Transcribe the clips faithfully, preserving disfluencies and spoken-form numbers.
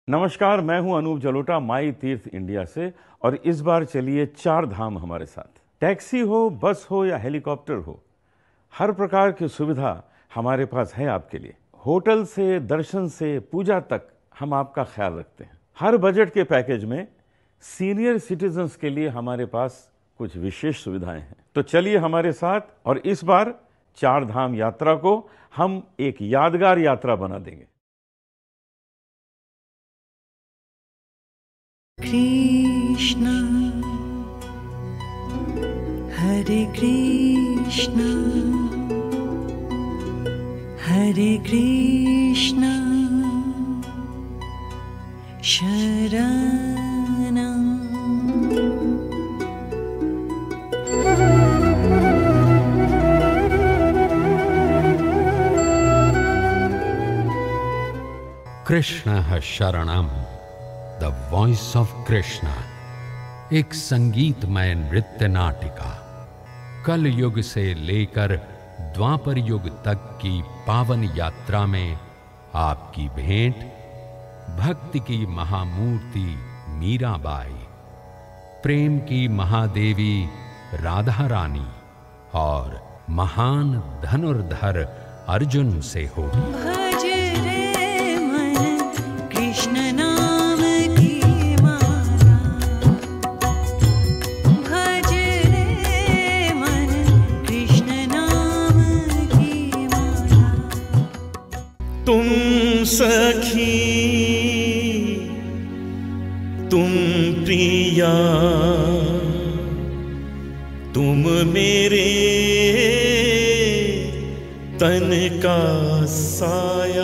नमस्कार, मैं हूं अनूप जलोटा माई तीर्थ इंडिया से। और इस बार चलिए चार धाम हमारे साथ। टैक्सी हो, बस हो या हेलीकॉप्टर हो, हर प्रकार की सुविधा हमारे पास है आपके लिए। होटल से दर्शन से पूजा तक हम आपका ख्याल रखते हैं। हर बजट के पैकेज में सीनियर सिटीजन्स के लिए हमारे पास कुछ विशेष सुविधाएं हैं। तो चलिए हमारे साथ, और इस बार चार धाम यात्रा को हम एक यादगार यात्रा बना देंगे। कृष्णा हरे कृष्णा हरे कृष्णा शरणं कृष्ण शरणम, द वॉइस ऑफ कृष्णा, एक संगीतमय नृत्य नाटिका। कल युग से लेकर द्वापर युग तक की पावन यात्रा में आपकी भेंट भक्ति की महामूर्ति मीराबाई, प्रेम की महादेवी राधा रानी और महान धनुर्धर अर्जुन से होगी। भज रे मन कृष्ण नाम की माला, भज रे मन कृष्ण नाम की माला। तुम सखी तुम प्रिया, तुम मेरे तन का साया।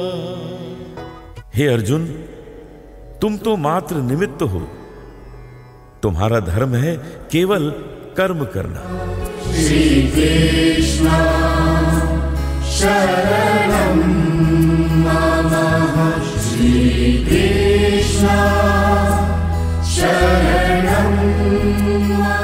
हे अर्जुन, तुम तो मात्र निमित्त हो। तुम्हारा धर्म है केवल कर्म करना। श्री कृष्ण शरणं मम, श्री कृष्ण शरणं मम।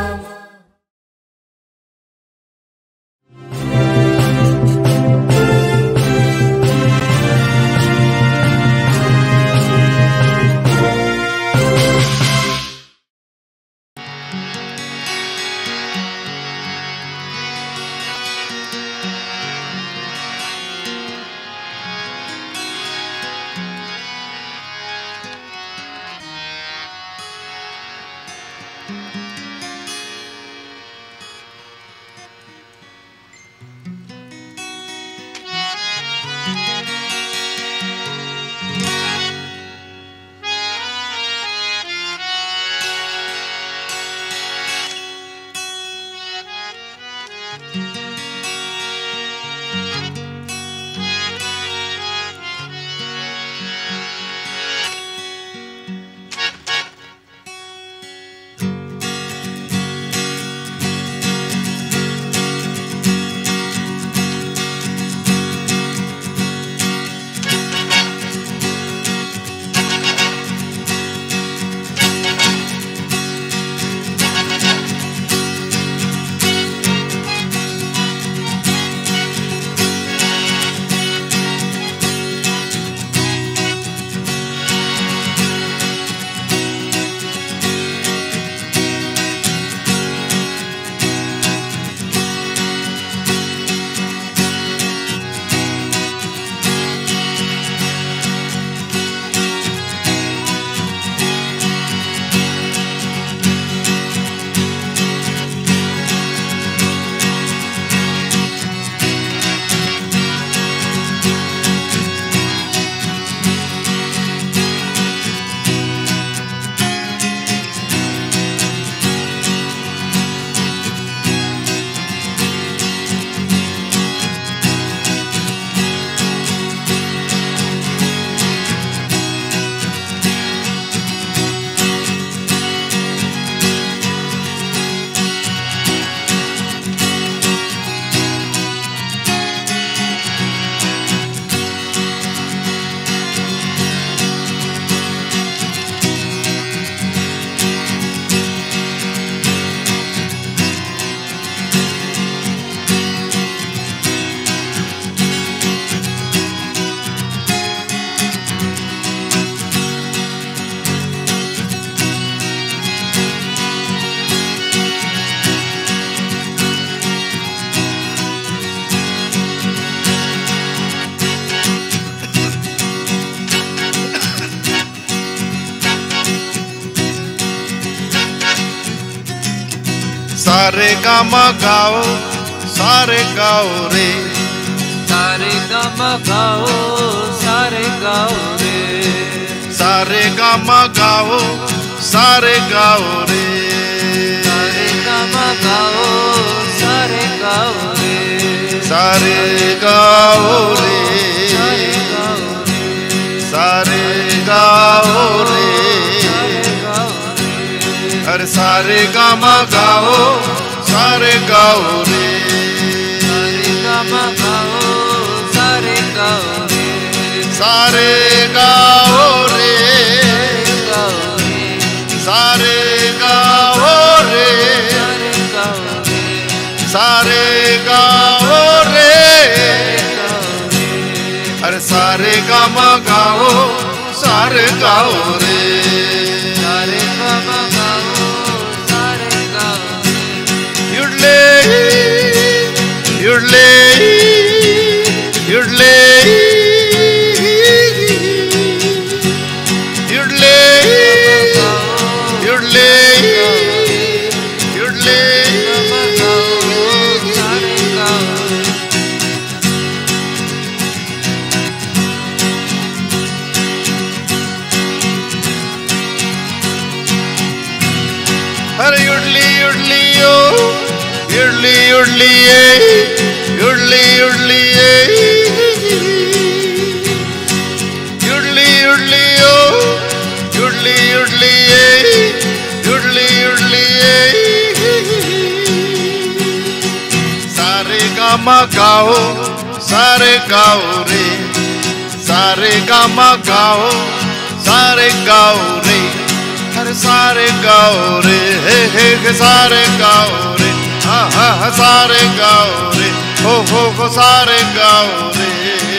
सारे गामा गाओ सारे गाओ रे, सारे गामा गाओ सारे गाओ रे, सारे गामा गाओ सारे गाओ रे, सारे गामा गाओ सारे गाओ रे, सारे गाओ रे, सारे गाओ रे, सारे गाओ रे, सारे गाओ रे, अरे सारे गामा गाओ सारे गाओ रे, सारे गामा गाओ सारे गाओ रे, सारे गाओ रे, गाओ रे, सारे गाओ रे, सारे सारे गाओ रे, गाओ रे, गाओ रे, अरे सारे गामा गाओ सारे गाओ रे, सारे गामा गाओ सारे गाओ रे, युडले युडले युडले युडले युडले युडले गामा गाओ सारे गाओ रे, अरे युडली युडली ओ युडली युडली ए युडली युडली ए युडली युडली ओ युडली युडली ए युडली युडली ए सारे गामा गाओ सारे गाओ रे, सारे गामा गाओ सारे गाओ रे, हर सारे गाओ रे, हे हे हे सारे गाओ रे, हा हा हा सारे गाओ रे, हो हो हो सारे गाओ रे,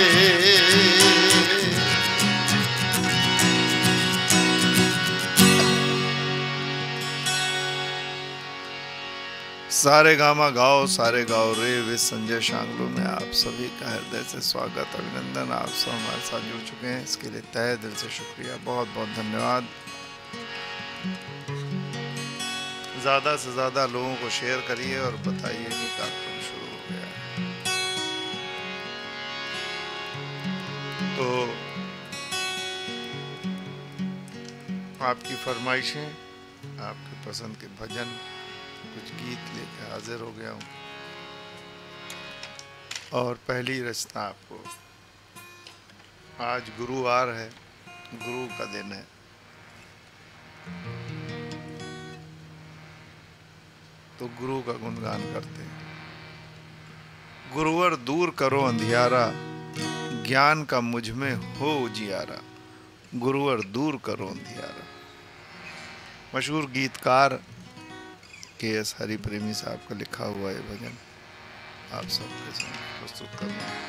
सारे गामा गाओ सारे गाओ रे वे संजय शांगलू में आप सभी का हृदय से स्वागत अभिनंदन। आप सब हमारे साथ जुड़ चुके हैं, इसके लिए तहे दिल से शुक्रिया, बहुत बहुत धन्यवाद। ज़्यादा से ज़्यादा लोगों को शेयर करिए और बताइए कि कार्यक्रम शुरू हो गया है। तो आपकी फरमाइशें, आपके पसंद के भजन, कुछ गीत लेकर हाजिर हो गया हूँ। और पहली रचना आपको, आज गुरुवार है, गुरु का दिन है। तो गुरु का गुणगान करते हैं। गुरुवर दूर करो अंधियारा, ज्ञान का मुझ में हो उजियारा, गुरुवर दूर करो अंधियारा। मशहूर गीतकार के एस हरि प्रेमी साहब का लिखा हुआ ये भजन आप सबके सामने प्रस्तुत करना है।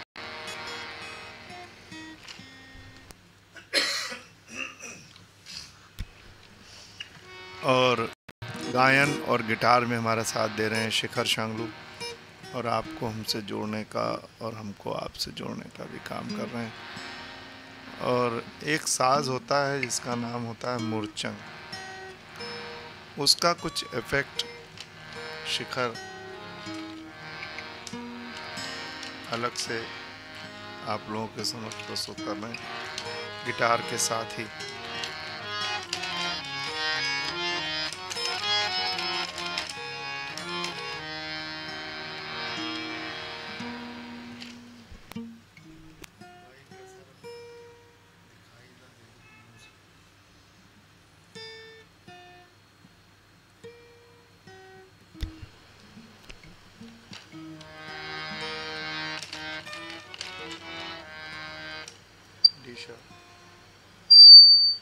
और गायन और गिटार में हमारा साथ दे रहे हैं शिखर शांगलू, और आपको हमसे जोड़ने का और हमको आपसे जोड़ने का भी काम कर रहे हैं। और एक साज होता है जिसका नाम होता है मुरचंग, उसका कुछ इफेक्ट शिखर अलग से आप लोगों के समक्ष प्रस्तुत कर रहे हैं गिटार के साथ ही। D sharp.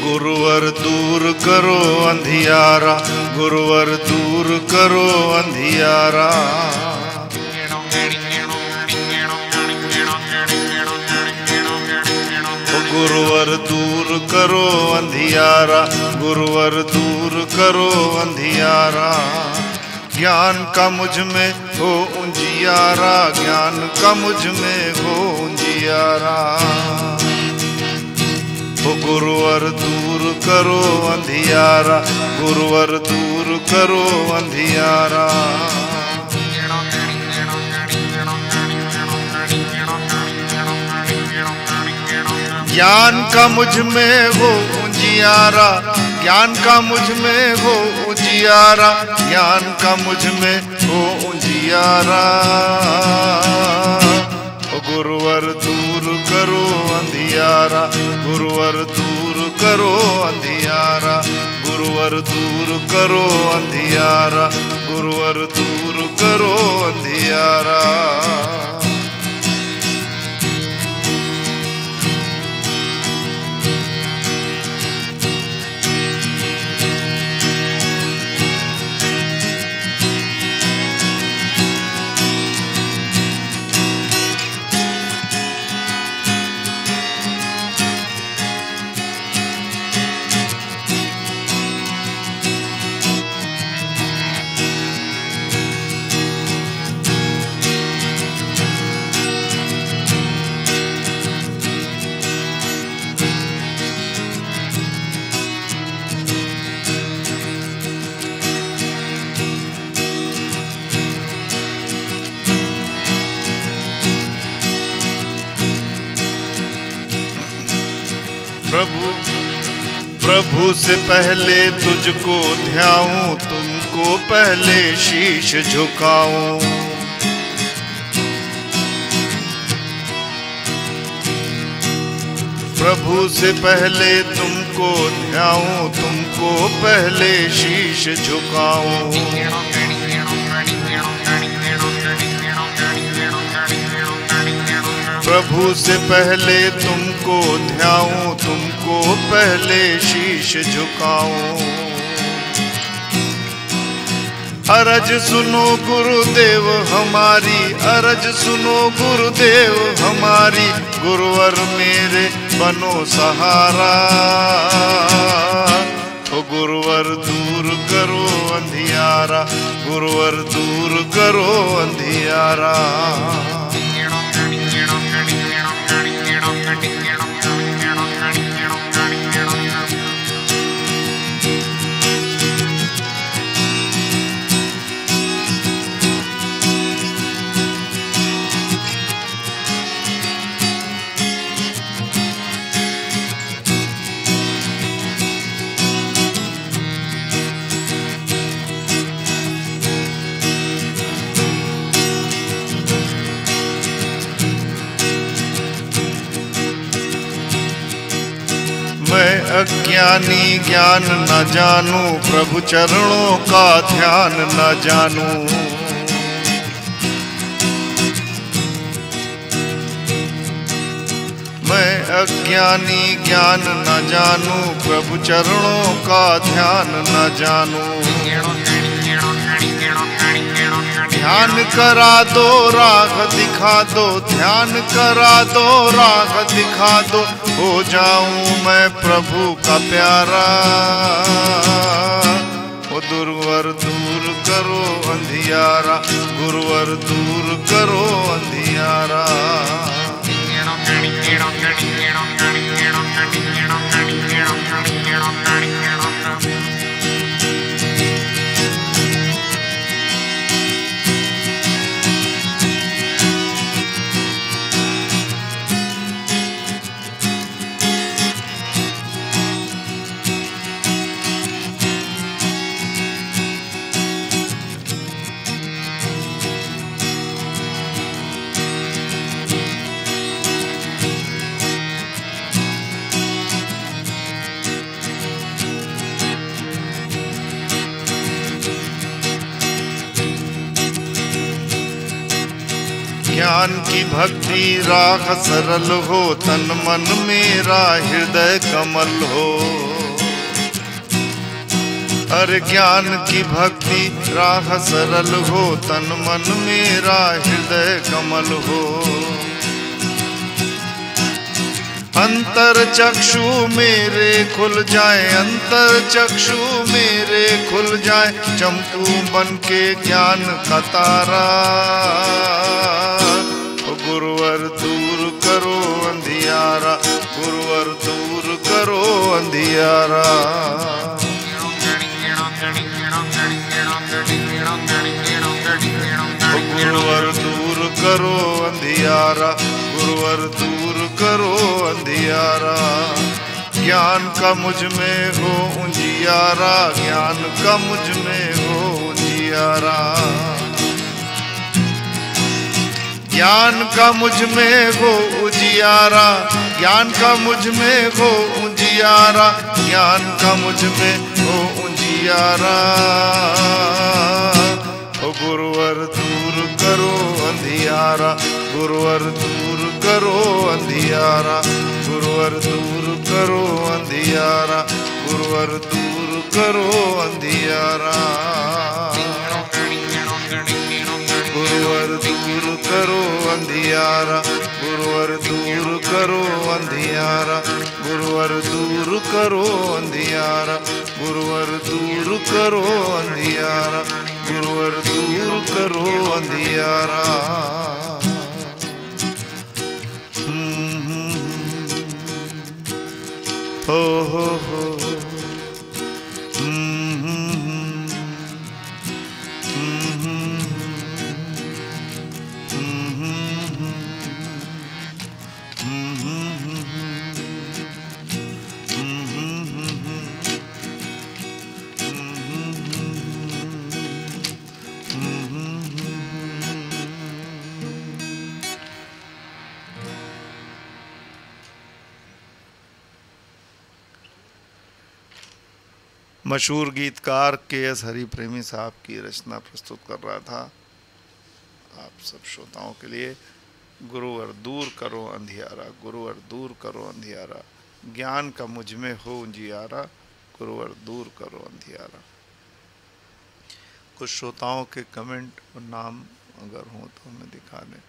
गुरुवर दूर करो अंधियारा, गुरुवर दूर करो अंधियारा। गुरुवर दूर करो अंधियारा, गुरुवर दूर करो अंधियारा। ज्ञान का मुझ में हो उजियारा, ज्ञान का मुझ में हो उजियारा। ओ गुरुवर दूर करो अंधियारा, गुरुवर दूर करो अंधियारा। ज्ञान का मुझ में हो उजियारा, ज्ञान का मुझ में हो उजियारा, ज्ञान का मुझ में हो उजियारा। ओ गुरुवर दूर करो अंधियारा, गुरुवर दूर करो अंधियारा, गुरुवर दूर करो अंधियारा, गुरुवर दूर करो अंधियारा। प्रभु प्रभु से पहले तुझको ध्याऊं, तुमको पहले शीश झुकाऊं। प्रभु से पहले तुमको ध्याऊं, तुमको पहले शीश झुकाऊं। प्रभु से पहले तुमको ध्याऊं, तुमको पहले शीश झुकाऊं। अरज सुनो गुरुदेव हमारी, अरज सुनो गुरुदेव हमारी, गुरुवर मेरे बनो सहारा। ओ गुरुवर दूर करो अंधियारा, गुरुवर दूर करो अंधियारा। मैं अज्ञानी ज्ञान न जानूं, प्रभु चरणों का ध्यान न जानूं। मैं अज्ञानी ज्ञान न जानूं, प्रभु चरणों का ध्यान न जानूं। ध्यान करा दो राग दिखा दो, ध्यान करा दो राग दिखा दो, हो जाऊं मैं प्रभु का प्यारा। ओ गुरुवर दूर करो अंधियारा, गुरुवर दूर करो अंधियारा। ज्ञान की भक्ति राख सरल हो, तन मन मेरा हृदय कमल हो। अरे ज्ञान की भक्ति राह सरल हो, तन मन मेरा हृदय कमल हो। अंतर चक्षु मेरे खुल जाए, अंतर चक्षु मेरे खुल जाए, चमकू बन के ज्ञान का तारा। गुरुवर दूर करो अंधियारा, गुरुवर दूर करो अंधियारा। गुरुवर दूर करो अंधियारा, गुरुवर दूर करो अंधियारा। ज्ञान का मुझ में हो उजियारा, ज्ञान का मुझ में हो उजियारा। ज्ञान का मुझ में हो उजियारा, ज्ञान का मुझ में हो उजियारा, ज्ञान का मुझ में हो उजियारा। ओ गुरुवर दूर करो अंधियारा, गुरुवर दूर करो अंधियारा, गुरुवर दूर करो अंधियारा, गुरुवर दूर करो अंधियारा। गुरुवर दूर करो अंधियारा, गुरुवर दूर करो अंधियारा, गुरुवर दूर करो अंधियारा, गुरुवर दूर करो अंधियारा, गुरुवर दूर करो अंधियारा। हो हो हो मशहूर गीतकार के एस हरि प्रेमी साहब की रचना प्रस्तुत कर रहा था आप सब श्रोताओं के लिए। गुरुवर दूर करो अंधियारा, गुरुवर दूर करो अंधियारा, ज्ञान का मुझ में हो उजियारा, गुरुवर दूर करो अंधियारा। कुछ श्रोताओं के कमेंट और नाम अगर हो तो हमें दिखा दें।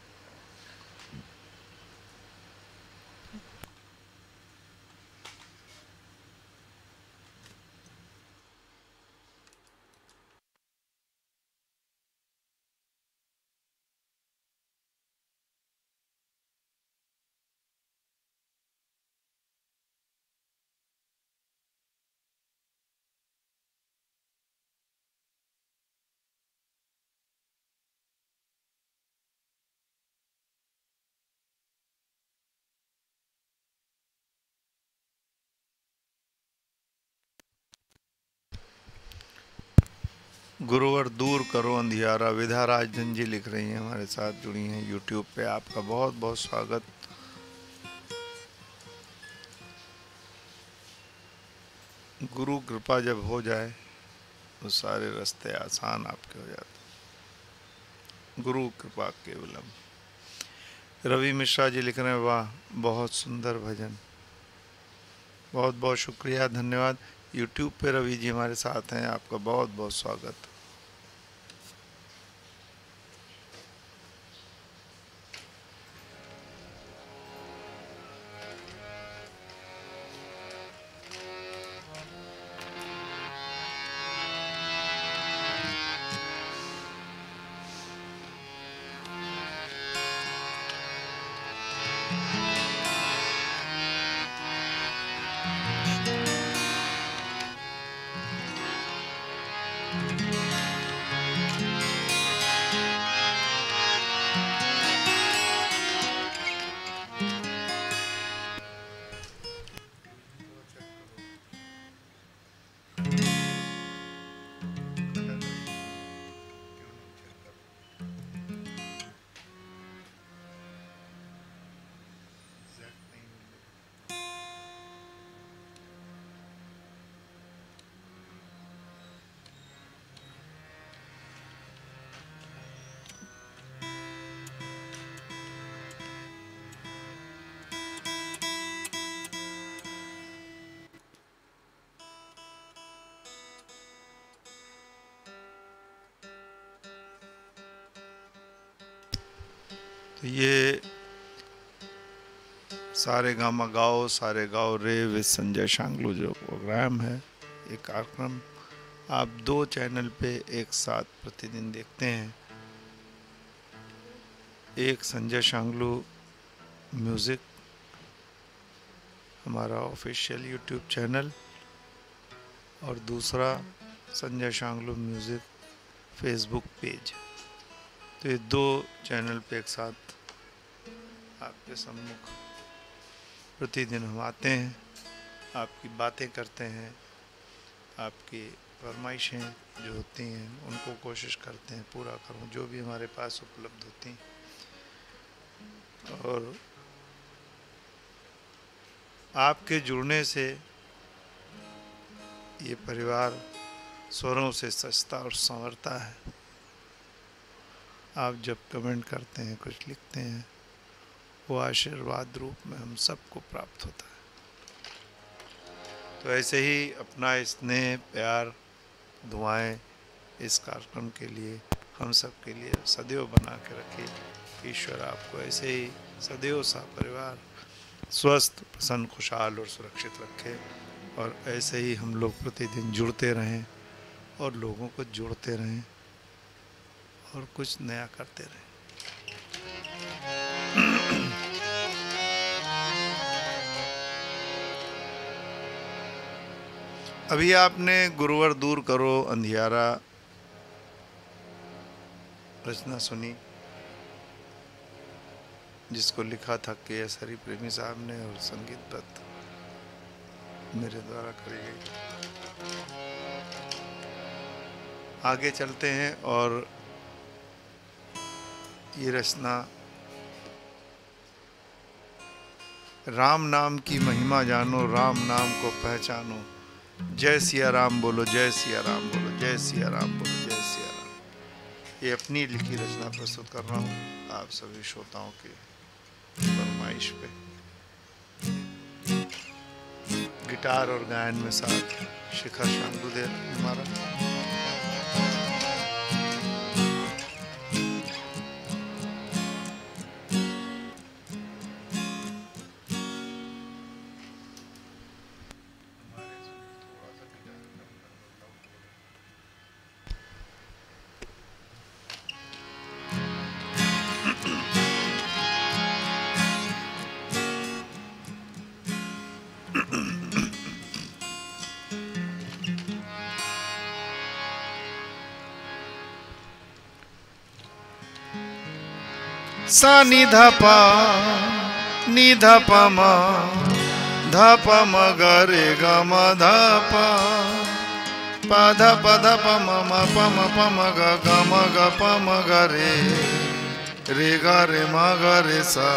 गुरुवर दूर करो अंधियारा विधा राजन जी लिख रही हैं, हमारे साथ जुड़ी हैं यूट्यूब पे। आपका बहुत बहुत स्वागत। गुरु कृपा जब हो जाए तो सारे रास्ते आसान आपके हो जाते। गुरु कृपा केवलम। रवि मिश्रा जी लिख रहे हैं, वाह बहुत सुंदर भजन। बहुत बहुत शुक्रिया, धन्यवाद। यूट्यूब पे रवि जी हमारे साथ हैं, आपका बहुत बहुत स्वागत। तो ये सारे गामा गाओ सारे गाओ रे विद संजय शांगलू जो प्रोग्राम है, ये कार्यक्रम आप दो चैनल पे एक साथ प्रतिदिन देखते हैं। एक संजय शांगलू म्यूज़िक हमारा ऑफिशियल यूट्यूब चैनल, और दूसरा Sanjay Shanglu music Facebook page. तो ये दो चैनल पे एक साथ आपके सम्मुख प्रतिदिन हम आते हैं, आपकी बातें करते हैं, आपकी फरमाइशें जो होती हैं उनको कोशिश करते हैं पूरा करूं, जो भी हमारे पास उपलब्ध होती हैं। और आपके जुड़ने से ये परिवार स्वरों से सजता और संवरता है। आप जब कमेंट करते हैं, कुछ लिखते हैं, वो आशीर्वाद रूप में हम सबको प्राप्त होता है। तो ऐसे ही अपना स्नेह प्यार दुआएं इस कार्यक्रम के लिए हम सब के लिए सदैव बना के रखे। ईश्वर आपको ऐसे ही सदैव सा परिवार स्वस्थ प्रसन्न खुशहाल और सुरक्षित रखे, और ऐसे ही हम लोग प्रतिदिन जुड़ते रहें और लोगों को जोड़ते रहें और कुछ नया करते रहें। अभी आपने गुरुवर दूर करो अंधियारा रचना सुनी, जिसको लिखा था के एस हरि प्रेमी साहब ने और संगीतबद्ध मेरे द्वारा करी गई। आगे चलते हैं और ये रचना राम नाम की महिमा जानो, राम नाम को पहचानो, जय सिया राम बोलो, जय सिया राम बोलो, जय सिया राम बोलो, जय सिया राम। ये अपनी लिखी रचना प्रस्तुत कर रहा हूँ आप सभी श्रोताओं की फरमाइश पे। गिटार और गायन में साथ शिखर शांगलू दे हमारा। सा नि ध प नि ध प म ध प म ग रे ग म ध प प ध प ध प म म प म प म ग ग म ग प म ग रे रे ग रे म ग रे सा।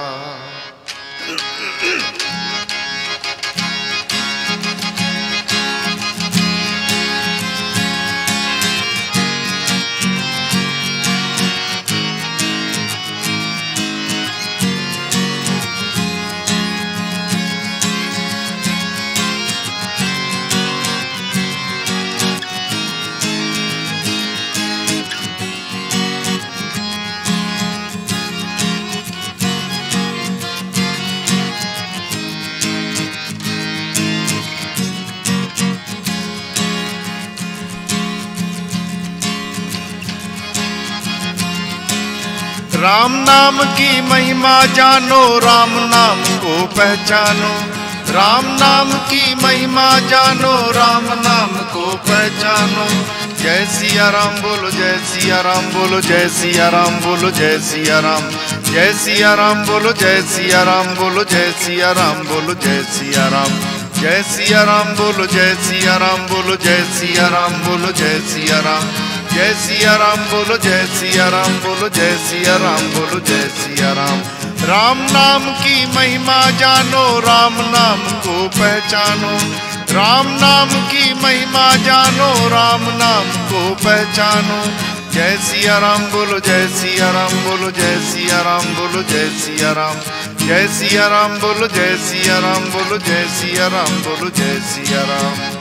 राम नाम की महिमा जानो, राम नाम को पहचानो, राम नाम की महिमा जानो, राम नाम को पहचानो। जय सिया राम बोलो, जय सिया राम बोलो, जय सिया राम बोलो, जय सिया राम, जय सिया राम बोलो, जय सिया राम बोलो, जय सिया राम बोलो, जय सिया राम, जय सिया राम बोलो, जय सिया राम बोलो, जय सिया राम बोलो, जय सिया राम, जय सिया राम बोलो, जय सिया राम बोलो, जय सिया राम बोलो, जय सिया राम। राम नाम की महिमा जानो, राम नाम को पहचानो, राम नाम की महिमा जानो, राम नाम को पहचानो। जय सिया राम बोलो, जय सिया राम बोलो, जय सिया राम बोलो, जय सिया राम, जय सिया राम बोलो, जय सिया राम बोलो, जय सिया राम बोलो, जय सिया राम।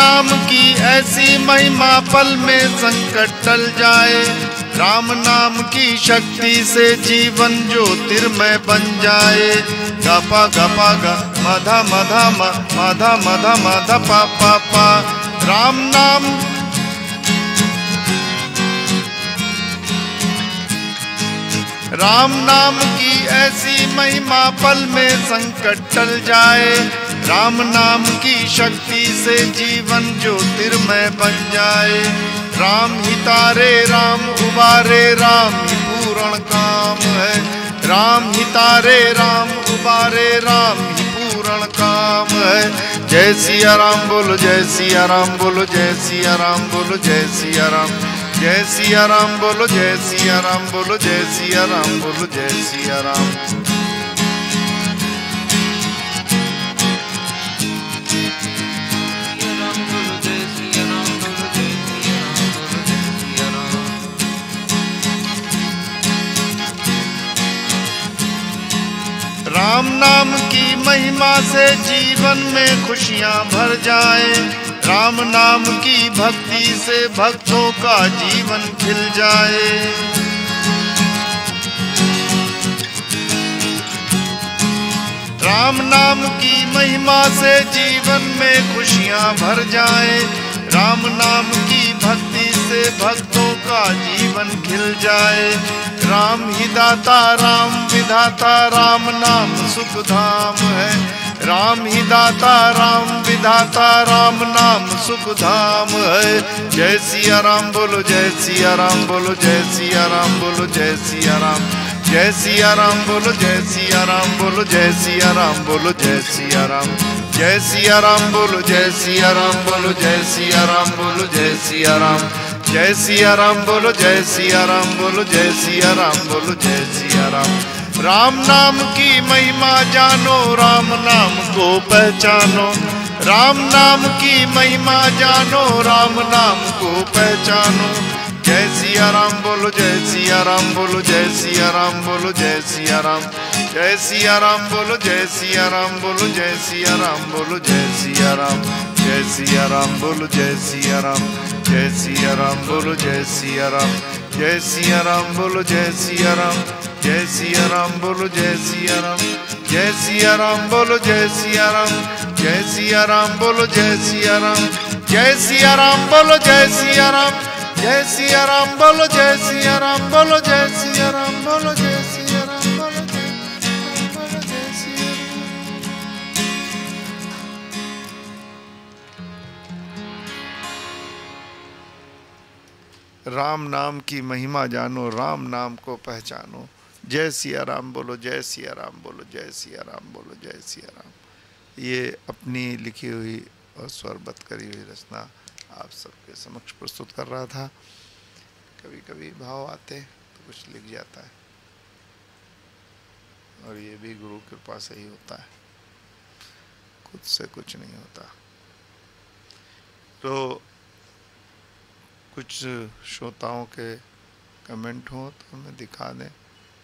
नाम की ऐसी महिमा पल में संकट टल जाए। राम नाम की शक्ति से जीवन ज्योतिर्मय बन जाए। गपा गपा ग मधा मधा म मधा मधा मधा पा पा पा। राम नाम राम नाम की ऐसी महिमा पल में संकट टल जाए। राम नाम की शक्ति से जीवन ज्योतिर्मय बन जाए। राम ही तारे राम उबारे राम ही पूर्ण काम है। राम ही तारे राम उबारे राम ही पूर्ण काम है। जय सिया राम बोलो जय सिया राम बोलो जय सिया राम बोलो जय सिया राम। जय सिया राम बोलो जय सिया राम बोलो जय सिया राम बोलो जय सिया राम। राम नाम की महिमा से जीवन में खुशियां भर जाए। राम नाम की भक्ति से भक्तों का जीवन खिल जाए। राम नाम की महिमा से जीवन में खुशियां भर जाए। राम नाम की भक्ति से भक्तों का जीवन खिल जाए। राम ही दाता राम विधाता राम नाम सुख धाम है। राम ही दाता राम विधाता राम नाम सुख धाम है। जय सिया राम बोलो जय सिया राम बोलो जय सिया राम बोलो जय सिया राम। जय सिया राम बोलो जय सिया राम बोलो जय सिया राम बोलो जय सिया राम। जय सिया राम बोलो जय सिया राम बोलो जय सिया राम बोलो जय सिया राम। जय सिया राम बोलो जय सिया राम बोलो जय सिया राम बोलो जय सिया राम। राम नाम की महिमा जानो राम नाम को पहचानो। राम नाम की महिमा जानो राम नाम को पहचानो। जय सिया राम बोलो जय सिया राम बोलो जय सिया राम बोलो जय सिया राम। जय सिया राम बोलो जय सिया राम बोलो जय सिया राम बोलो जय सिया राम। जय सिया राम बोलो जय सिया राम। जय सिया राम बोलो जय सिया राम। जय सिया राम बोलो जय सिया राम। जय सिया राम बोलो जय सिया राम। जय सिया राम बोलो जय सिया राम। जय सिया राम बोलो जय सिया राम। जय सिया राम बोलो जय सिया राम। जय सिया राम बोलो जय सिया राम बोलो जय सिया राम बोलो जय सिया राम बोलो जय बोलो जय सिया राम। राम नाम की महिमा जानो राम नाम को पहचानो। जय सिया राम बोलो जय सिया राम बोलो जय सिया राम बोलो जय सिया राम। ये अपनी लिखी हुई और स्वरबद्ध करी हुई रचना आप सबके समक्ष प्रस्तुत कर रहा था। कभी कभी भाव आते तो कुछ लिख जाता है और ये भी गुरु कृपा से ही होता है, खुद से कुछ नहीं होता। तो कुछ श्रोताओं के कमेंट हो तो हमें दिखा दें।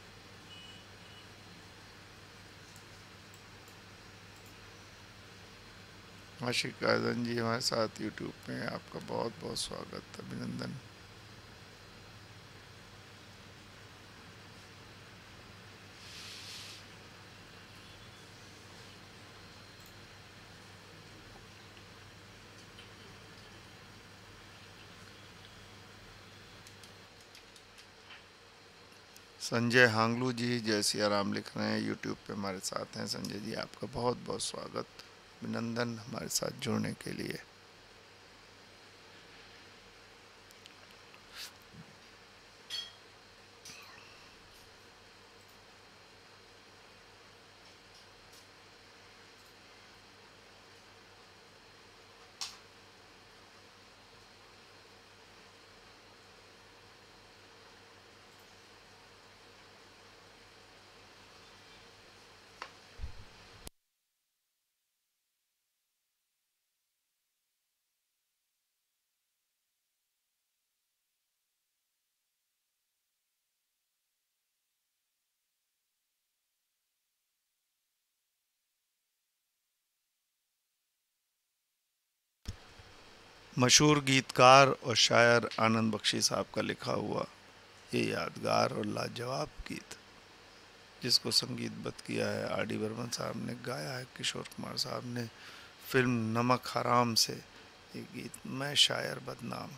आशिक आजम जी हमारे साथ यूट्यूब पे, आपका बहुत बहुत स्वागत, अभिनंदन। संजय हांगलू जी जय सिया राम लिख रहे हैं, यूट्यूब पे हमारे साथ हैं। संजय जी आपका बहुत बहुत स्वागत, अभिनंदन हमारे साथ जुड़ने के लिए। मशहूर गीतकार और शायर आनंद बख्शी साहब का लिखा हुआ ये यादगार और लाजवाब गीत, जिसको संगीतबद्ध किया है आर डी बर्मन साहब ने, गाया है किशोर कुमार साहब ने। फिल्म नमक हराम से ये गीत, मैं शायर बदनाम।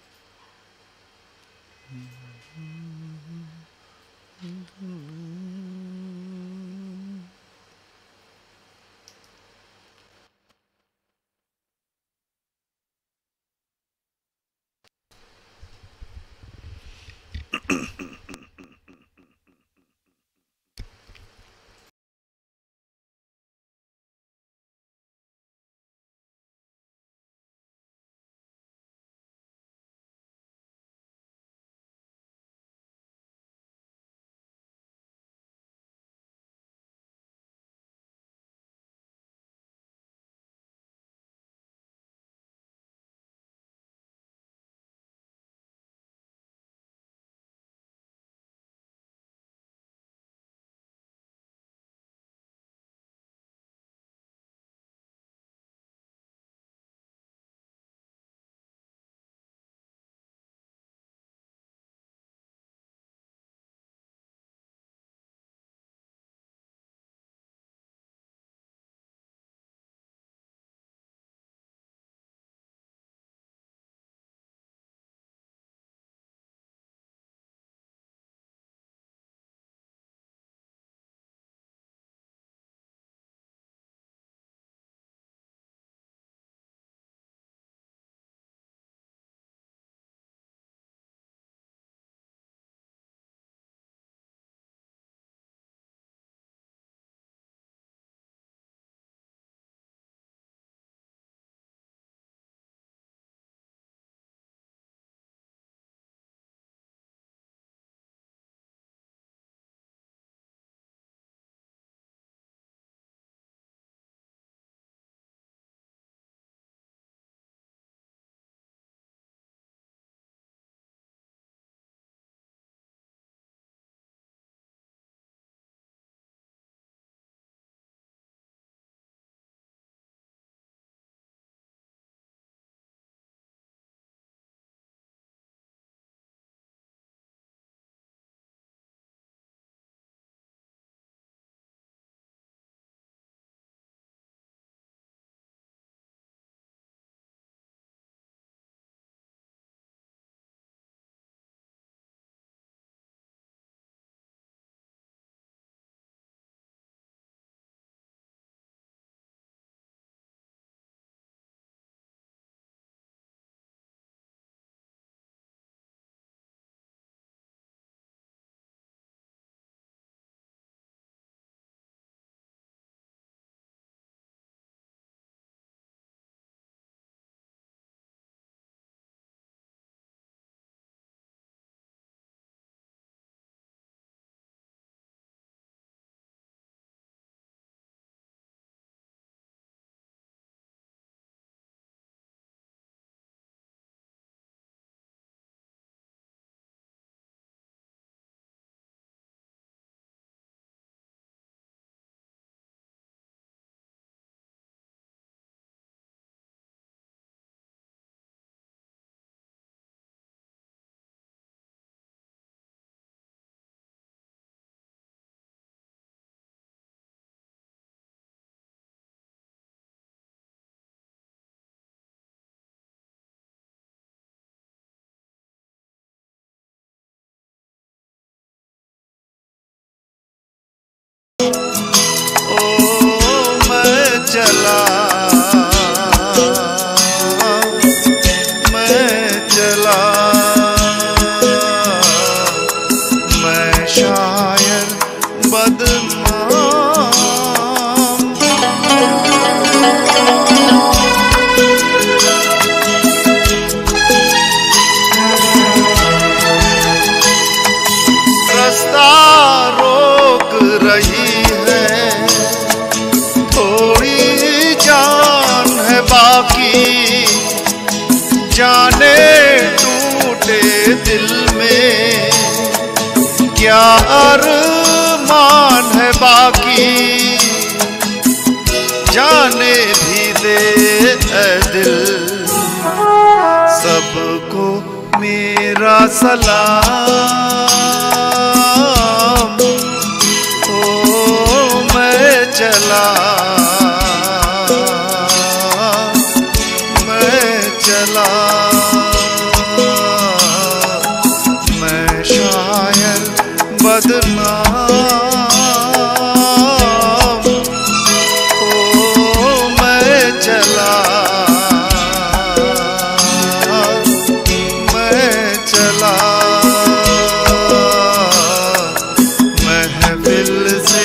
चला मैं चला मैं शायर बदनाम। रास्ता रोक रही है, थोड़ी जान है बाकी, जाने टूटे दिल में क्या अरमान है बाकी, जाने भी दे ऐ दिल। सबको मेरा सलाम। ओ मैं चला मैं चला मैं शायर बदनाम। ओ मैं चला मैं चला महफिल से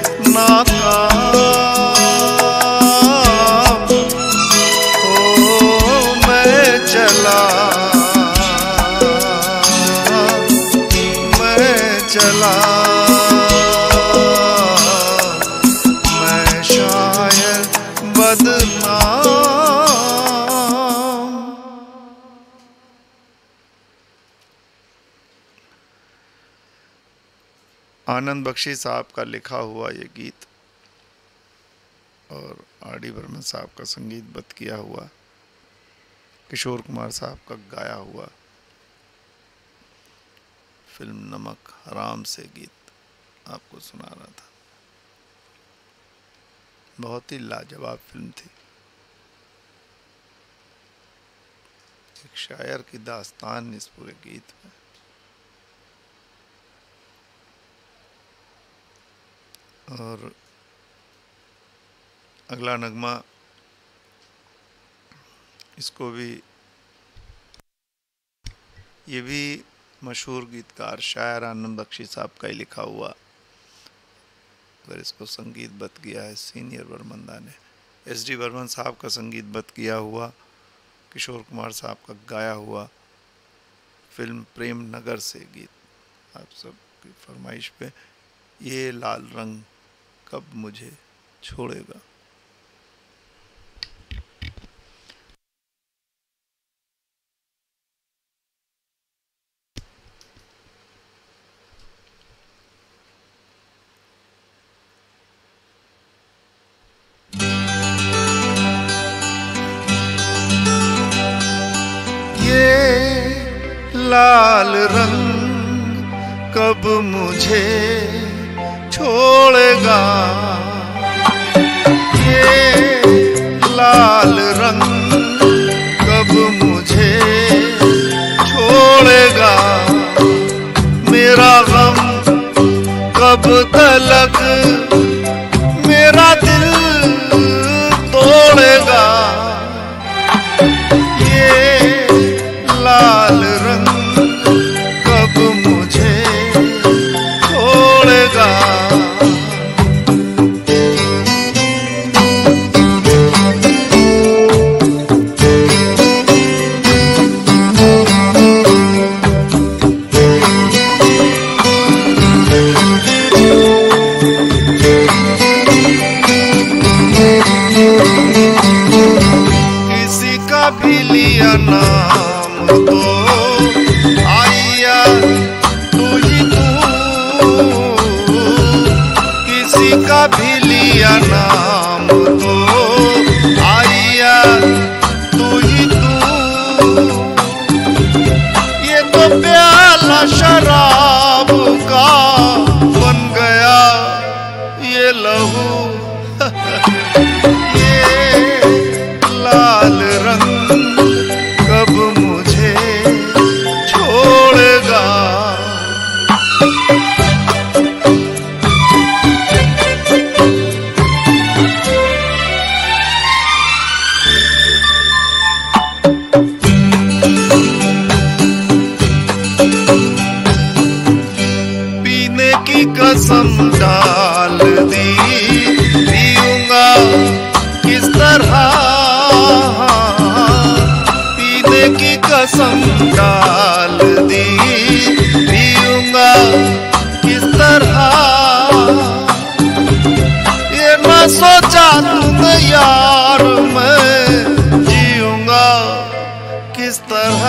नाकाम। ओ मैं चला मैं चला मैं शायर बदनाम। आनंद बख्शी साहब का लिखा हुआ ये गीत और आर डी बर्मन साहब का संगीतबद्ध किया हुआ, किशोर कुमार साहब का गाया हुआ फिल्म नमक हराम से गीत आपको सुना रहा था। बहुत ही लाजवाब फिल्म थी। एक शायर की दास्तान इस पूरे गीत में। और अगला नगमा इसको भी, ये भी मशहूर गीतकार शायर आनंद बख्शी साहब का ही लिखा हुआ, अगर इसको संगीतबद्ध किया है सीनियर बर्मंदा ने। एस डी बर्मन साहब का संगीतबद्ध किया हुआ, किशोर कुमार साहब का गाया हुआ फिल्म प्रेम नगर से गीत आप सब की फरमाइश पे, ये लाल रंग कब मुझे छोड़ेगा। लाल रंग कब मुझे छोड़ेगा, ये लाल रंग कब मुझे छोड़ेगा। मेरा गम कब तलक मेरा दिल तोड़ेगा। ये लाल रंग कब मुझे छोड़ेगा। किसी का भी लिया नाम तो आइया तू ही तू, किसी का भी लिया नाम तो आइया तू ही तू। ये तो प्याला शराब का बन गया ये लहू। ये लाल रंग कब मुझे छोड़ेगा। पीने की कसम डाल दी, पीऊंगा किस तरह। पीने की कसम डाल दी, पीऊंगा किस तरह। ये न सोचा तूने यार मैं जीऊंगा किस तरह।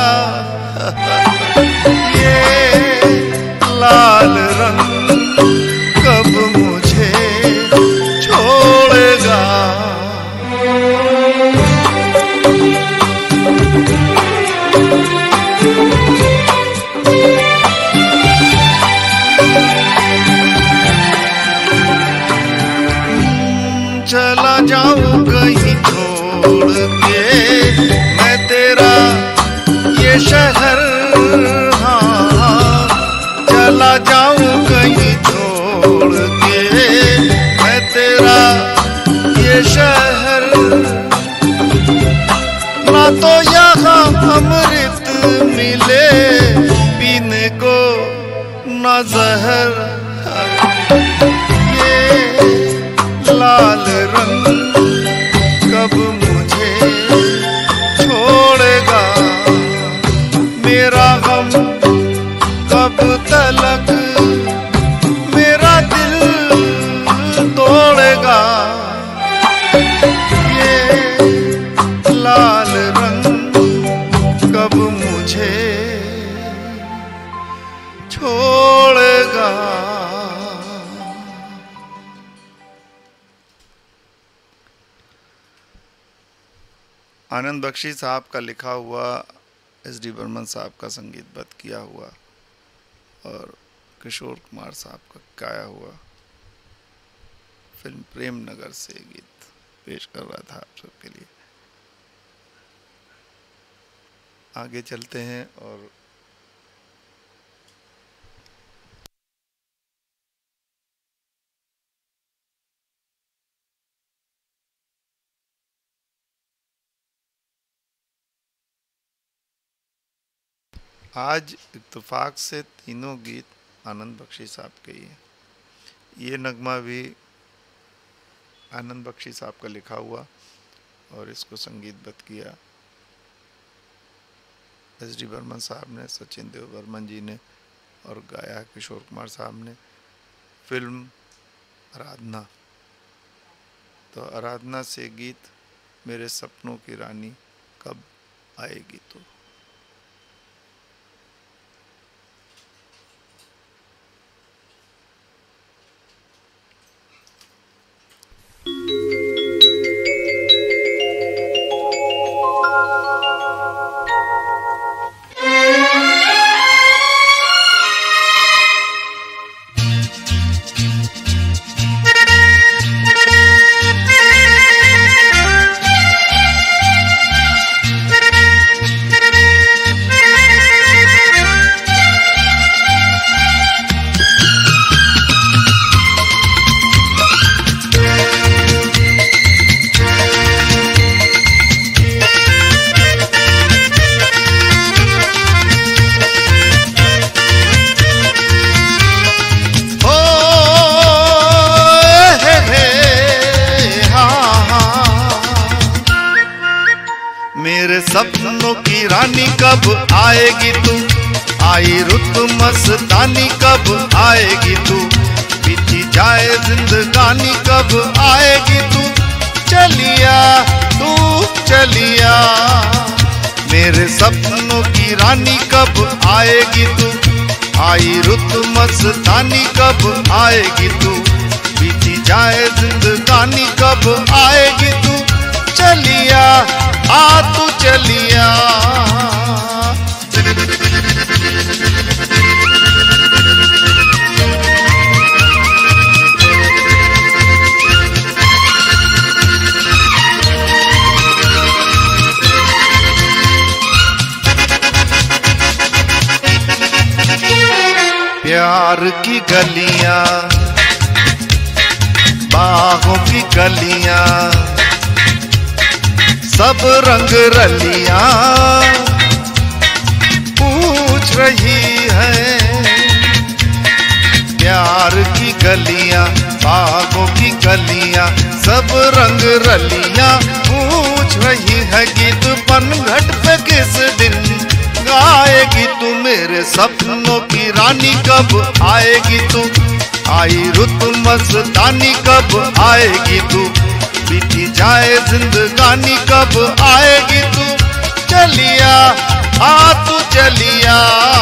ये लाल रंग कब मुझे छोड़ेगा। शहर, हाँ चला जाऊं कहीं छोड़ के मैं तेरा ये शहर। ना तो यहाँ अमृत मिले पीने को ना जहर, ये लाल रंग कब मुझे छोड़ेगा, मेरा गम कब तलक मेरा दिल तोड़ेगा। ये लाल रंग कब मुझे छोड़ेगा। आनंद बख्शी साहब का लिखा हुआ, एस डी बर्मन साहब का संगीतबद्ध किया हुआ और किशोर कुमार साहब का गाया हुआ फिल्म प्रेम नगर से गीत पेश कर रहा था आप सबके लिए। आगे चलते हैं और आज इत्तेफाक से तीनों गीत आनंद बख्शी साहब के ही हैं। ये नगमा भी आनंद बख्शी साहब का लिखा हुआ और इसको संगीतबद्ध किया एस डी बर्मन साहब ने, सचिन देव बर्मन जी ने और गाया किशोर कुमार साहब ने। फिल्म आराधना। तो आराधना से गीत मेरे सपनों की रानी कब आएगी तो। सपनों की रानी कब आएगी तू, आई रुत मस्तानी कब आएगी तू, बीती जाए जिंदगानी कब आएगी तू, चलिया तू चलिया। मेरे सपनों की रानी कब आएगी तू, आई रुत मस्तानी कब आएगी तू, बीती जाए जिंदगानी कब आएगी तू, चलिया आ तू चलिया। प्यार की गलियां, बाहों की गलियां, सब रंग रलियां पूछ रही है। प्यार की गलियां, बागों की गलियां, सब रंग रलियां पूछ रही है। गीत पनघट पे किस दिन गाएगी तू, मेरे सपनों की रानी कब आएगी तू, आई रुत मस्तानी कब आएगी तू, बीती जाए जिंदगानी कब आएगी तू, चलिया आ तू चलिया।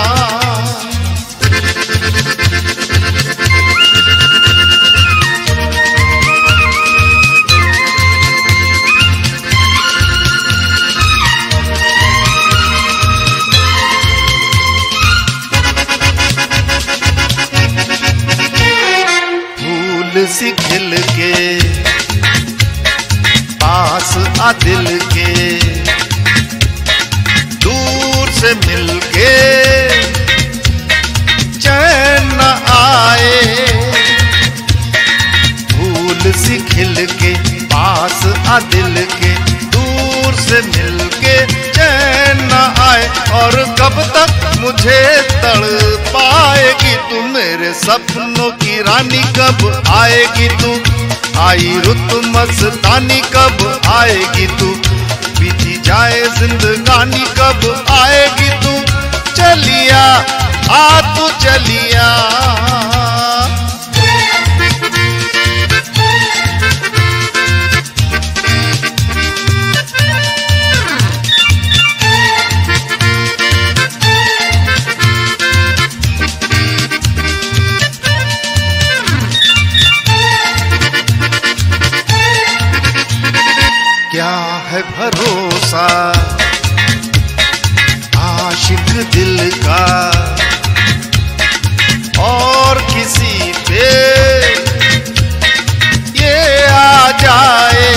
फूल सी खिल के पास आ दिल के, दूर से मिलके चैन न आए, फूल सी खिल के पास आ दिल के, दूर से मिलके चैन न आए। और कब तक मुझे तड़ पाएगी तू, मेरे सपनों की रानी कब आएगी तू, आई रुत मस्तानी कब आएगी तू, बीती जाए जिंदगानी कब आएगी तू, चलिया आ तू चलिया। क्या है भरोसा आशिक दिल का और किसी पे ये आ जाए,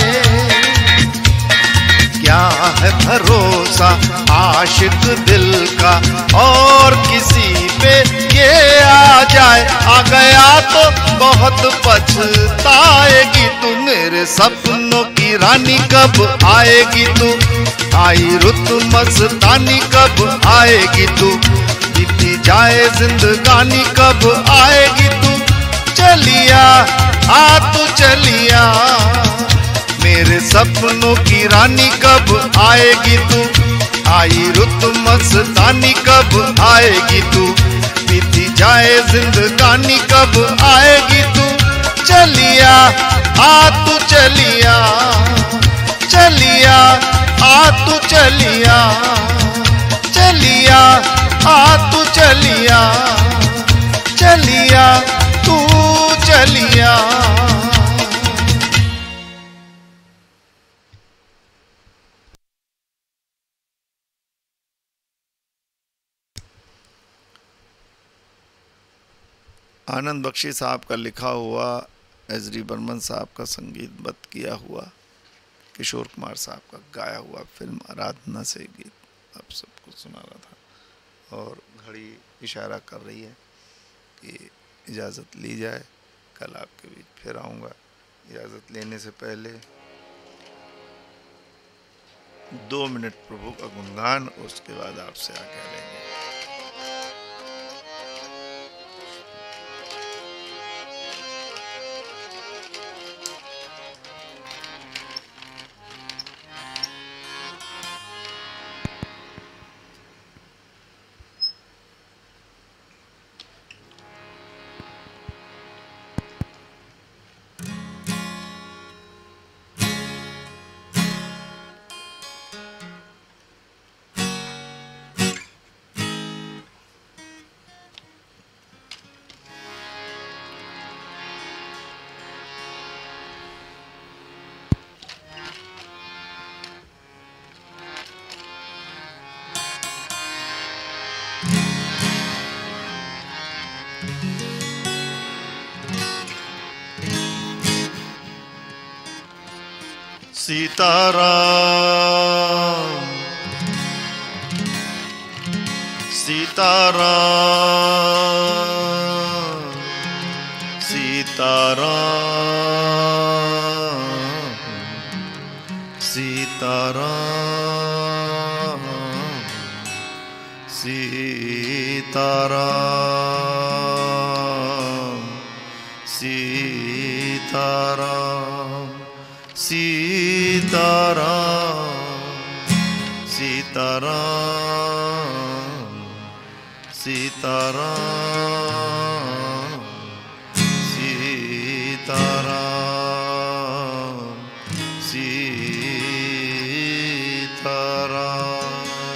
क्या है भरोसा आशिक दिल का और किसी पे ये आ जाए। आ गया तो बहुत पछताएगी तू, मेरे सपनों की रानी कब आएगी तू, आई रुत मस्तानी कब आएगी तू, बीती जाए जिंदगानी कब आएगी तू, चलिया आ तू चलिया। मेरे सपनों की रानी कब आएगी तू, आई रुत मस्तानी कब आएगी तू, बीती जाए जिंदगानी कब आएगी तू, चलिया आ तू चलिया, चलिया आ तू चलिया, चलिया आ तू चलिया, चलिया तू चलिया। आनंद बख्शी साहब का लिखा हुआ, एस डी बर्मन साहब का संगीतबद्ध किया हुआ, किशोर कुमार साहब का गाया हुआ फिल्म आराधना से गीत आप सबको सुना रहा था। और घड़ी इशारा कर रही है कि इजाज़त ली जाए, कल आपके बीच फिर आऊँगा। इजाज़त लेने से पहले दो मिनट प्रभु का गुणगान, उसके बाद आपसे आज्ञा लेंगे। सीताराम सीताराम सीताराम सीताराम सीताराम सीताराम सीताराम सीताराम सीताराम सीताराम सीताराम।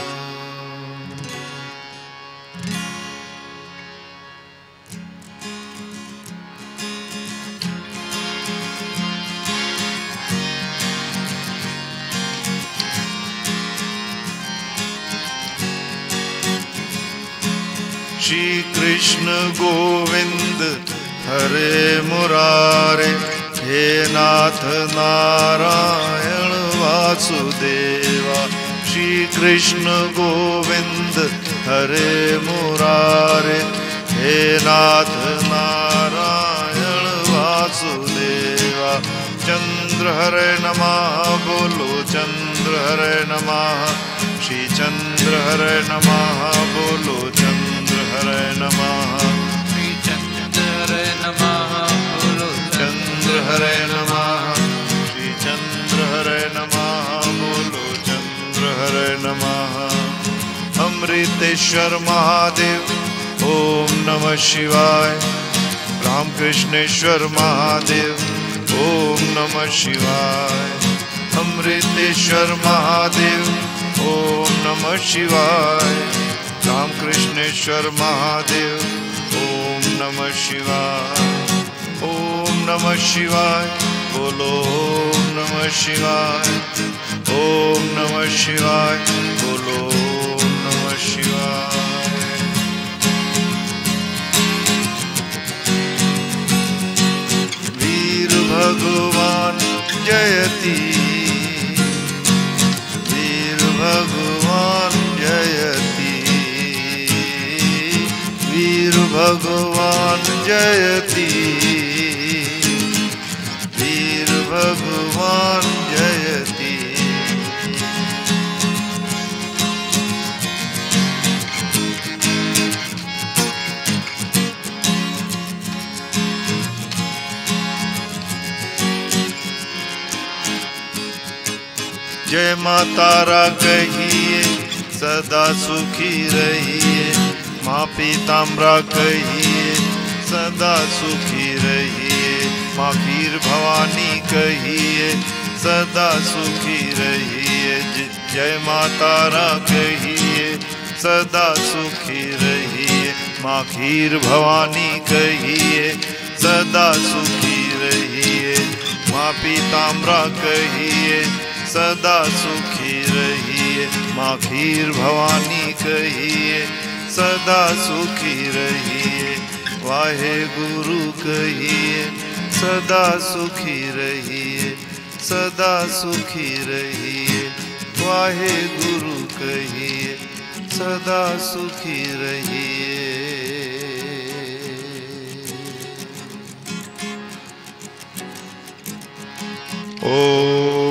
श्री कृष्ण गोविंद हरे मुरारे, हे नाथ नारायण वासुदेवा। श्री कृष्ण गोविंद हरे मुरारे, हे नाथ नारायण वासुदेवा। चंद्र हरे नमः, बोलो चंद्र हरे नमः। श्री चंद्र हरे नमः, बोलो चंद्र हरे नमः। श्री चंद्र हरे नमः, बोलो चंद्र हरे नमः। श्री चंद्र हरे नमः, बोलो चंद्र हरे नमः। अमृतेश्वर महादेव ओम नमः शिवाय। रामकृष्णेश्वर महादेव ओम नमः शिवाय। अमृतेश्वर महादेव ओम नमः शिवाय। रामकृष्णेश्वर महादेव ओम नमः शिवाय। ओम नमः शिवाय, बोलो ओम नमः शिवाय। ओम नमः शिवाय, बोलो ओम नमः शिवाय। वीर भगवान जयति, वीर भगवान जयति, वीर भगवान जयति, वीर भगवान जयति। जय माता रा कहिए सदा सुखी रहिए, माँ पीताम्बरा कहिए सदा सुखी रहिए, माँ खीर भवानी कहिए सदा सुखी रहिए। जय माता रा कहिए सदा सुखी रहिए, माँ खीर भवानी कहिए सदा सुखी रहिए, माँ पीताम्बरा कहिए सदा सुखी रहिए, माँ खीर भवानी कहिए सदा सुखी रहिए। वाहे गुरु कहिए सदा सुखी रहिए, सदा सुखी रहिए। वाहे गुरु कहिए सदा सुखी रहिए। ओ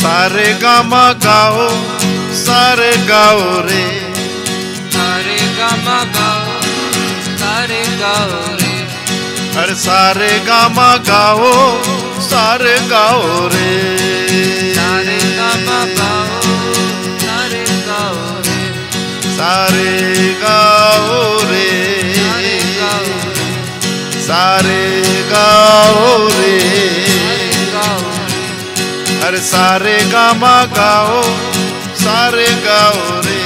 सारे गामा गाओ सारे गाओ रे सारे गामा गाओ सारे गाओ रे अरे सारे गामा गाओ सारे गाओ रे सारे गामा गाओ सारे गाओ रे सारे गाओ रे सारे सारे गाओ रे गाओ रे सारे गाओ अरे सारे गामा गाओ सारे गाओ रे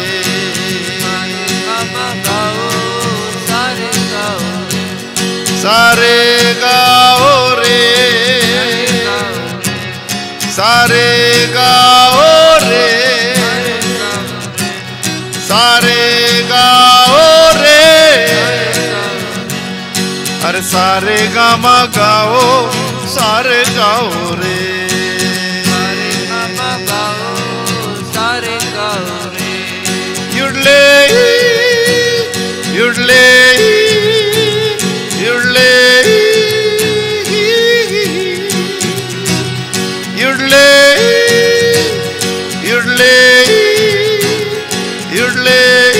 गामा गाओ सारे गाओ रे सारे गाओ रे सारे गाओ रे सारे गाओ रे अरे सारे गामा गाओ सारे गाओ रे सारे गामा गाओ सारे गाओ रे युडले युडले युडले युडले युडले युडले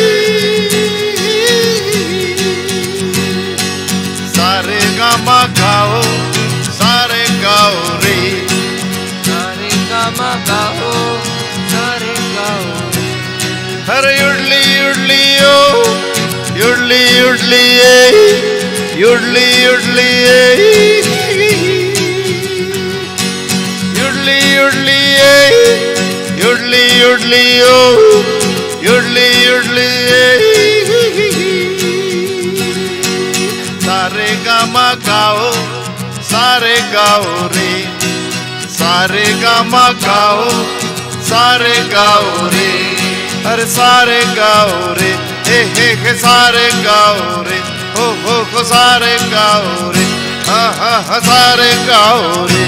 सारे गामा गाओ सारे गाओ रे सारे गामा गाओ सारे गाओ रे हर युडली युडली ओ युडली युडली ए युडली युडली ए युडली युडली ए युडली युडली ओ युडली युडली ए सारे गामा गाओ सारे गाओ रे सारे गामा गाओ सारे गाओ रे अरे सारे गाओ रे हे हे हे सारे गाओ रे हो हो हो सारे गाओ रे हा हा हा सारे गाओ रे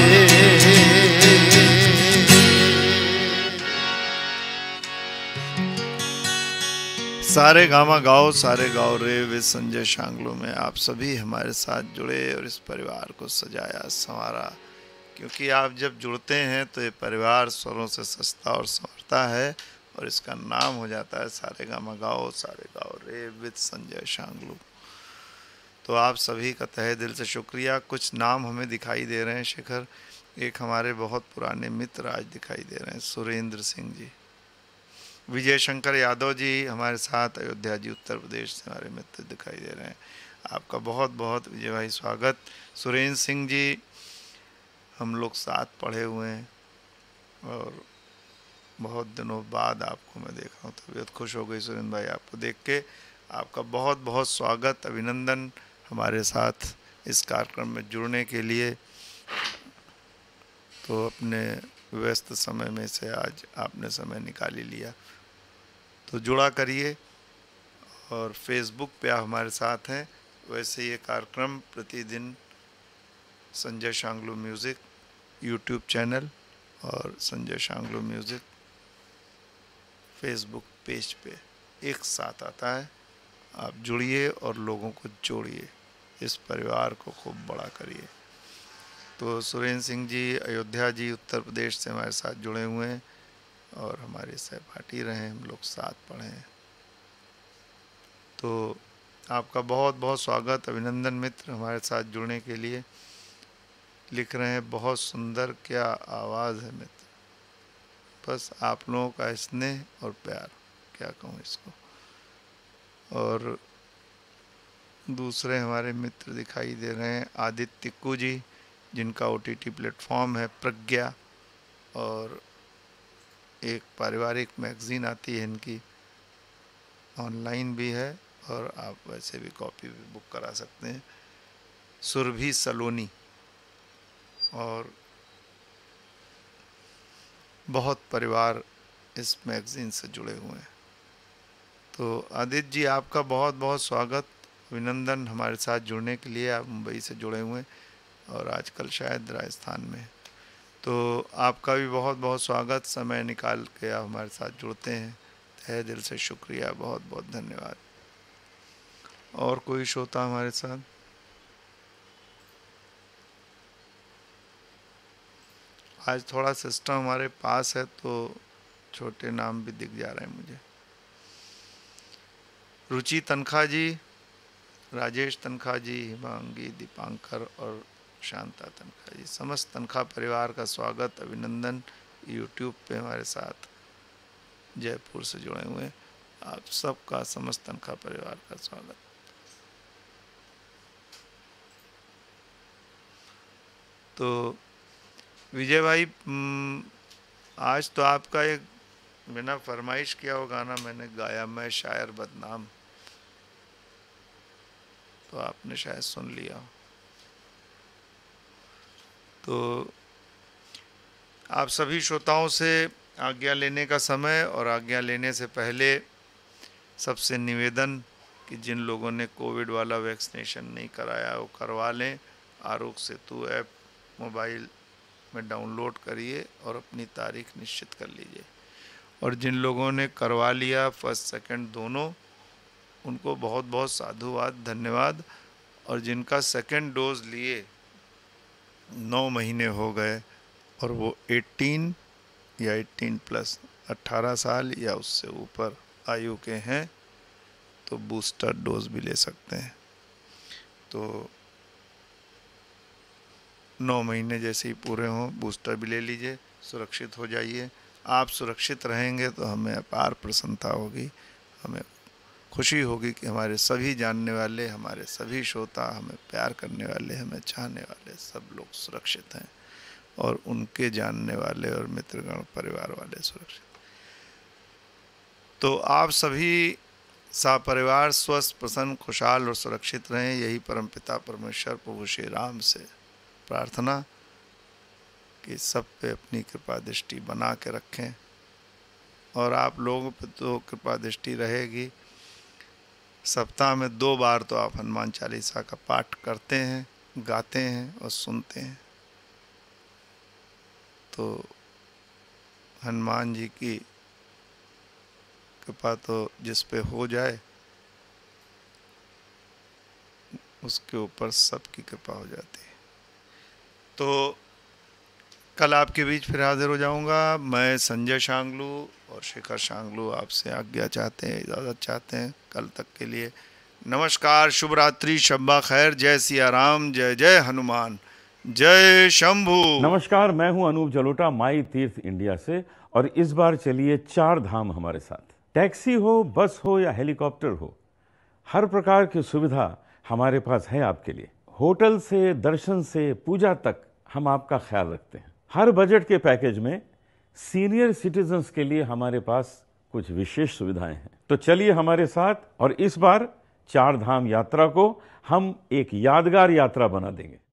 सारे गामा गाओ सारे गाओ रे विद संजय शांगलू में आप सभी हमारे साथ जुड़े और इस परिवार को सजाया संवारा, क्योंकि आप जब जुड़ते हैं तो ये परिवार स्वरों से सजता और संवरता है और इसका नाम हो जाता है सारे गामा गाओ सारे गाओ रे विद संजय शांगलू। तो आप सभी का तहे दिल से शुक्रिया। कुछ नाम हमें दिखाई दे रहे हैं शिखर, एक हमारे बहुत पुराने मित्र आज दिखाई दे रहे हैं, सुरेंद्र सिंह जी, विजय शंकर यादव जी हमारे साथ, अयोध्या जी उत्तर प्रदेश से हमारे मित्र दिखाई दे रहे हैं। आपका बहुत बहुत विजय भाई स्वागत। सुरेंद्र सिंह जी हम लोग साथ पढ़े हुए हैं और बहुत दिनों बाद आपको मैं देख रहा हूँ, तबीयत खुश हो गई सुरेंद्र भाई आपको देख के। आपका बहुत बहुत स्वागत, अभिनंदन हमारे साथ इस कार्यक्रम में जुड़ने के लिए। तो अपने व्यस्त समय में से आज आपने समय निकाल ही लिया, तो जुड़ा करिए। और फेसबुक पे आप हमारे साथ हैं। वैसे ये कार्यक्रम प्रतिदिन Sanjay Shanglu music YouTube channel और Sanjay Shanglu music Facebook page पे एक साथ आता है। आप जुड़िए और लोगों को जोड़िए, इस परिवार को खूब बड़ा करिए। तो सुरेंद्र सिंह जी अयोध्या जी उत्तर प्रदेश से हमारे साथ जुड़े हुए हैं और हमारे सहपाठी रहे, हम लोग साथ पढ़े हैं। तो आपका बहुत बहुत स्वागत, अभिनंदन मित्र हमारे साथ जुड़ने के लिए। लिख रहे हैं बहुत सुंदर क्या आवाज़ है मित्र, बस आप लोगों का स्नेह और प्यार, क्या कहूँ इसको। और दूसरे हमारे मित्र दिखाई दे रहे हैं आदित्य टिक्कू जी, जिनका ओ टी टी प्लेटफॉर्म है प्रज्ञा, और एक पारिवारिक मैगज़ीन आती है इनकी, ऑनलाइन भी है और आप वैसे भी कॉपी भी बुक करा सकते हैं, सुरभि सलोनी। और बहुत परिवार इस मैगज़ीन से जुड़े हुए हैं। तो आदित्य जी आपका बहुत बहुत स्वागत, अभिनंदन हमारे साथ जुड़ने के लिए। आप मुंबई से जुड़े हुए हैं और आजकल शायद राजस्थान में। तो आपका भी बहुत बहुत स्वागत, समय निकाल के आप हमारे साथ जुड़ते हैं, तहे दिल से शुक्रिया, बहुत बहुत धन्यवाद। और कोई श्रोता हमारे साथ? आज थोड़ा सिस्टम हमारे पास है तो छोटे नाम भी दिख जा रहे हैं मुझे। रुचि तनखा जी, राजेश तनखा जी, हिमांगी, दीपांकर और शांता तनखा जी, समस्त तनखा परिवार का स्वागत, अभिनंदन। यूट्यूब पे हमारे साथ जयपुर से जुड़े हुए हैं, आप सबका, समस्त तनखा परिवार का स्वागत। तो विजय भाई, आज तो आपका एक बिना फरमाइश किया वो गाना मैंने गाया, मैं शायर बदनाम, तो आपने शायद सुन लिया हो। तो आप सभी श्रोताओं से आज्ञा लेने का समय, और आज्ञा लेने से पहले सबसे निवेदन कि जिन लोगों ने कोविड वाला वैक्सीनेशन नहीं कराया वो करवा लें। आरोग्य सेतु ऐप मोबाइल में डाउनलोड करिए और अपनी तारीख निश्चित कर लीजिए। और जिन लोगों ने करवा लिया फर्स्ट सेकंड दोनों, उनको बहुत बहुत साधुवाद, धन्यवाद। और जिनका सेकंड डोज लिए नौ महीने हो गए और वो अठारह या अठारह प्लस अठारह साल या उससे ऊपर आयु के हैं, तो बूस्टर डोज भी ले सकते हैं। तो नौ महीने जैसे ही पूरे हों बूस्टर भी ले लीजिए, सुरक्षित हो जाइए। आप सुरक्षित रहेंगे तो हमें अपार प्रसन्नता होगी, हमें खुशी होगी कि हमारे सभी जानने वाले, हमारे सभी श्रोता, हमें प्यार करने वाले, हमें चाहने वाले सब लोग सुरक्षित हैं, और उनके जानने वाले और मित्रगण परिवार वाले सुरक्षित। तो आप सभी सपरिवार स्वस्थ, प्रसन्न, खुशहाल और सुरक्षित रहें, यही परमपिता परमेश्वर प्रभु श्री राम से प्रार्थना कि सब पे अपनी कृपा दृष्टि बना के रखें। और आप लोगों पे तो कृपा दृष्टि रहेगी। सप्ताह में दो बार तो आप हनुमान चालीसा का पाठ करते हैं, गाते हैं और सुनते हैं। तो हनुमान जी की कृपा तो जिस पे हो जाए उसके ऊपर सबकी कृपा हो जाती है। तो कल आपके बीच फिर हाजिर हो जाऊंगा। मैं संजय शांगलू और शिखर शांगलू आपसे आज्ञा चाहते हैं, इजाज़त चाहते हैं कल तक के लिए। नमस्कार, शुभ रात्रि, शब्बा खैर, जय सिया राम, जय जय हनुमान, जय शंभू। नमस्कार, मैं हूं अनूप जलोटा माई तीर्थ इंडिया से, और इस बार चलिए चार धाम हमारे साथ। टैक्सी हो, बस हो या हेलीकॉप्टर हो, हर प्रकार की सुविधा हमारे पास है आपके लिए। होटल से दर्शन से पूजा तक हम आपका ख्याल रखते हैं। हर बजट के पैकेज में सीनियर सिटीजन्स के लिए हमारे पास कुछ विशेष सुविधाएं हैं। तो चलिए हमारे साथ, और इस बार चार धाम यात्रा को हम एक यादगार यात्रा बना देंगे।